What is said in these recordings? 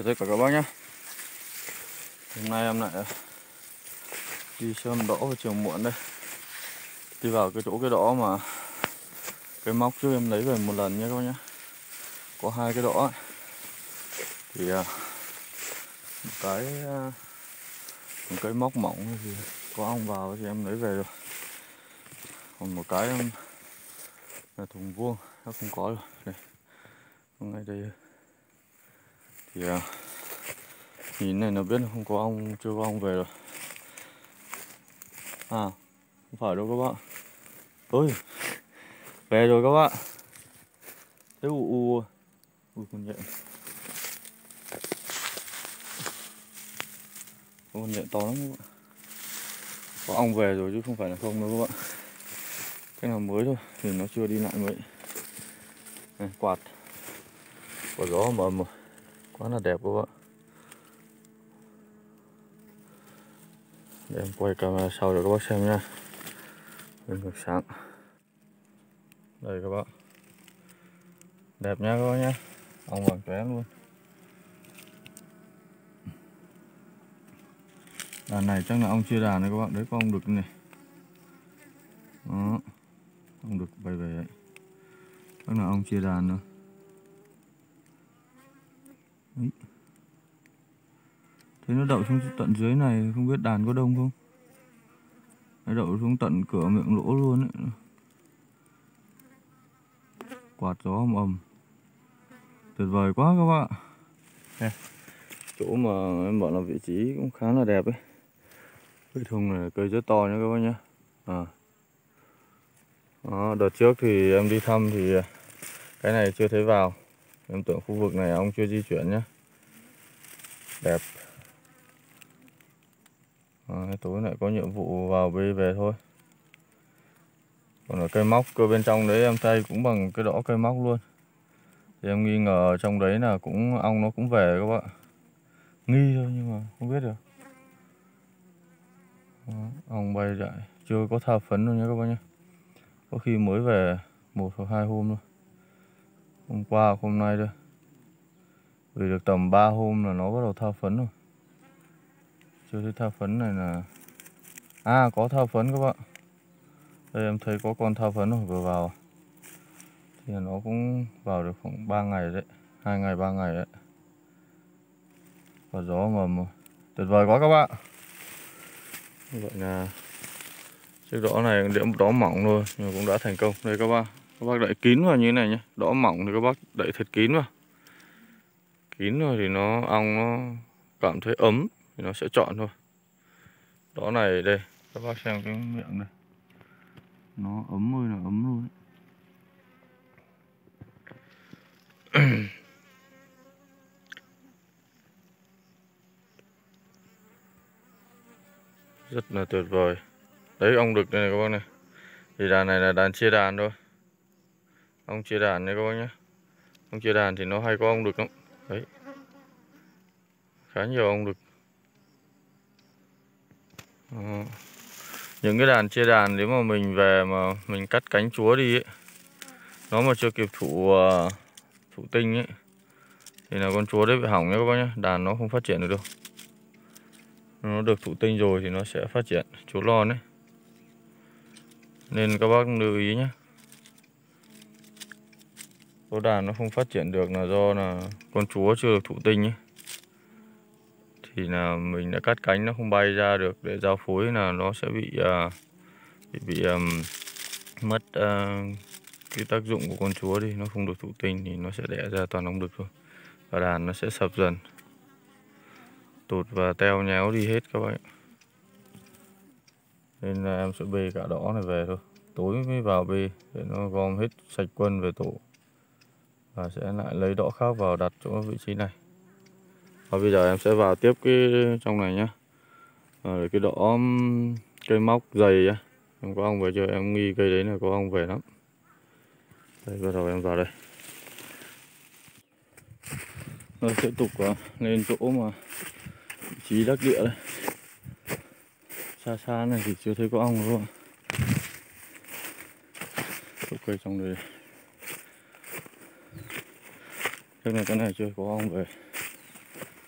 Chào tất cả các bác nhé. Hôm nay em lại đi xem đỏ vào chiều muộn đây. Đi vào cái chỗ cái đỏ mà cái móc trước em lấy về một lần nhé các bác nhé. Có hai cái đỏ thì một cái móc mỏng thì có ong vào thì em lấy về rồi. Còn một cái em là thùng vuông nó không có rồi. Đây, ngay đây thì nhìn này là biết là không có ong, chưa có ong về rồi. Không phải đâu các bạn. Ôi, về rồi các bạn. Thế ui con nhện. Con nhện to lắm các bạn. Có ong về rồi chứ không phải là không đâu các bạn. Cái nào mới thôi thì nó chưa đi lại mấy. Này, quạt gió mà quá là đẹp các bạn. Để em quay camera sau để các bác xem nha. Lên ngược sáng. Đây các bạn. Đẹp nha các bác nhé. Ong vàng chóe luôn. Đàn này chắc là ong chia đàn này các bạn. Đấy có ong đực này. Đó. Ong đực bay về đấy. Chắc là ong chia đàn nữa. Đấy. Thế nó đậu xuống tận dưới này không biết đàn có đông không? Nó đậu xuống tận cửa miệng lỗ luôn ấy. Quạt gió ầm. Tuyệt vời quá các bạn. Đây. Chỗ mà em bảo là vị trí cũng khá là đẹp ấy. Cây thùng này cây rất to nha các bác nhé. Đó, đợt trước thì em đi thăm thì cái này chưa thấy vào. Em tưởng khu vực này ong chưa di chuyển nhé. Đẹp. Tối lại có nhiệm vụ vào bê về thôi. Còn ở cây móc cơ bên trong đấy em thay cũng bằng cái đỏ cây móc luôn. Thì em nghi ngờ trong đấy là cũng ong nó cũng về các bạn. Nghi thôi nhưng mà không biết được. Đó, ong bay lại chưa có tha phấn đâu nhé các bác nhé. Có khi mới về 1 hoặc 2 hôm thôi. Hôm qua hôm nay thôi. Vì được tầm 3 hôm là nó bắt đầu tha phấn rồi. Chưa thấy tha phấn này là có tha phấn các bạn. Đây em thấy có con tha phấn rồi vừa vào. Thì nó cũng vào được khoảng 3 ngày đấy. 2 ngày 3 ngày đấy. Và gió mầm tuyệt vời quá các bạn. Như vậy là chiếc đỏ này điểm đỏ mỏng thôi nhưng cũng đã thành công. Đây các bác đậy kín vào như thế này nhé. Đỏ mỏng thì các bác đậy thật kín vào. Kín rồi thì ong nó cảm thấy ấm thì nó sẽ chọn thôi. Đỏ này đây các bác xem cái miệng này. Nó ấm ơi là ấm luôn ấy. Rất là tuyệt vời. Đấy ong đực đây này các bác này. Thì đàn này là đàn chia đàn thôi. Ong chia đàn này các bác nhé. Ong chia đàn thì nó hay có ong đực lắm. Đấy. Khá nhiều ong đực. Những cái đàn chia đàn nếu mà mình về mà mình cắt cánh chúa đi ấy, nó mà chưa kịp thụ tinh ấy thì là con chúa đấy bị hỏng nhé các bác nhé. Đàn nó không phát triển được đâu. Nó được thụ tinh rồi thì nó sẽ phát triển. Chúa lon đấy. Nên các bác lưu ý nhé. Số đàn nó không phát triển được là do là con chúa chưa được thụ tinh ấy. Thì là mình đã cắt cánh nó không bay ra được để giao phối là nó sẽ bị mất cái tác dụng của con chúa đi. Nó không được thụ tinh thì nó sẽ đẻ ra toàn ong đực thôi. Và đàn nó sẽ sập dần. Tụt và teo nhéo đi hết các bạn. Nên là em sẽ bê cả đỏ này về thôi. Tối mới vào bê để nó gom hết sạch quân về tổ. Và sẽ lại lấy đỏ khác vào đặt chỗ vị trí này. Và bây giờ em sẽ vào tiếp cái trong này nhá. Cái đỏ cây móc dày á. Em có ong về chưa? Em nghi cây đấy là có ong về lắm. Đây bắt đầu em vào đây. Rồi tiếp tục lên chỗ mà vị trí đắc địa đây. Xa xa này thì chưa thấy có ong luôn. Chỗ cây trong đây. Chắc là cái này chưa có ong về.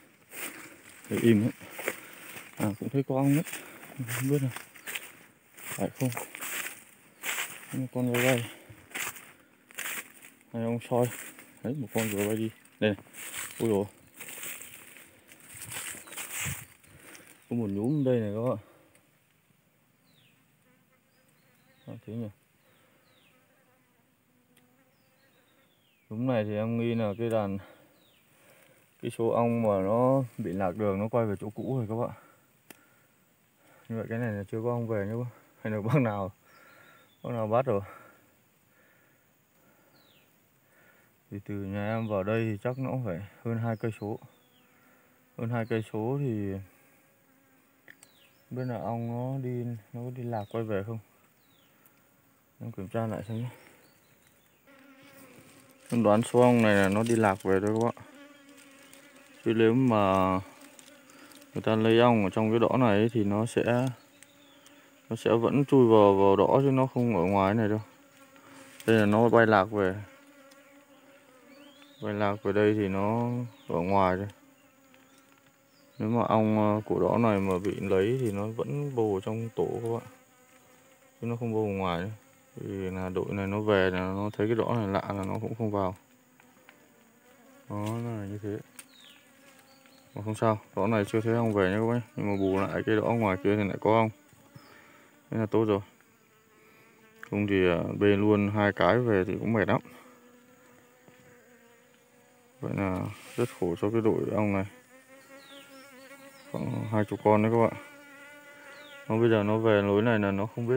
Để im ấy. Cũng thấy có ong đấy, không biết là phải không. Một con vừa bay, hai ong soi, đấy một con vừa bay đi, đây này. Ui dồi, có một nhúm đây này các bạn. Thế nhỉ. Nhúm này thì em nghĩ là cái số ong mà nó bị lạc đường nó quay về chỗ cũ rồi các bạn. Như vậy cái này là chưa có ong về nhá bác. Hay là bác nào bắt rồi. Thì từ nhà em vào đây thì chắc nó cũng phải hơn 2 cây số. Hơn 2 cây số thì bên là ong nó có đi lạc quay về không? Em kiểm tra lại xem nhé. Em đoán số ong này là nó đi lạc về thôi các bạn. Chứ nếu mà người ta lấy ong ở trong cái đõ này ấy, thì nó sẽ vẫn chui vào đõ chứ nó không ở ngoài này đâu. Đây là nó bay lạc về. Bay lạc về đây thì nó ở ngoài đây. Nếu mà ong của đõ này mà bị lấy thì nó vẫn bồ trong tổ các bạn. Chứ nó không bồ ngoài nữa. Vì là đội này nó về là nó thấy cái đõ này lạ là nó cũng không vào. Đó, nó là như thế. Mà không sao, đõ này chưa thấy ong về nhé các bác. Nhưng mà bù lại cái đõ ngoài kia thì lại có ong. Thế là tốt rồi. Không thì bê luôn 2 cái về thì cũng mệt lắm. Vậy là rất khổ cho cái đội ong này. Khoảng 20 con đấy các bạn. Nó bây giờ nó về lối này là nó không biết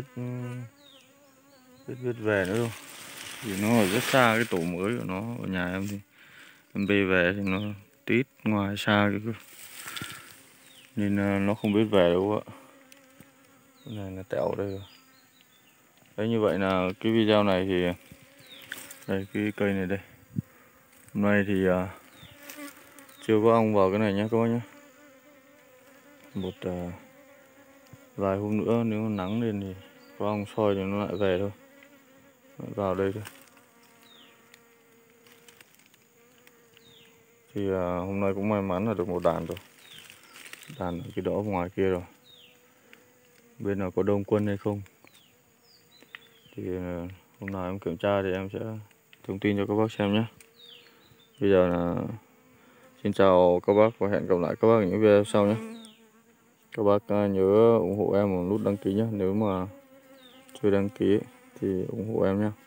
về nữa đâu. Vì nó ở rất xa cái tổ mới của nó. Ở nhà em thì em bê về thì nó tít ngoài xa cái cơ. Nên nó không biết về đâu ạ. Cái này là tẹo đây rồi. Đấy, như vậy là cái video này thì đây, cái cây này đây. Hôm nay thì chưa có ong vào cái này nhé các bác nhé. Một vài hôm nữa nếu mà nắng lên thì có ong soi thì nó lại về thôi. Lại vào đây thôi. Thì hôm nay cũng may mắn là được một đàn rồi. Đàn ở cái đõ ngoài kia rồi. Bên nào có đông quân hay không thì hôm nào em kiểm tra thì em sẽ thông tin cho các bác xem nhé. Bây giờ là xin chào các bác và hẹn gặp lại các bác ở những video sau nhé. Các bác nhớ ủng hộ em một nút đăng ký nhé. Nếu mà chưa đăng ký thì ủng hộ em nhé.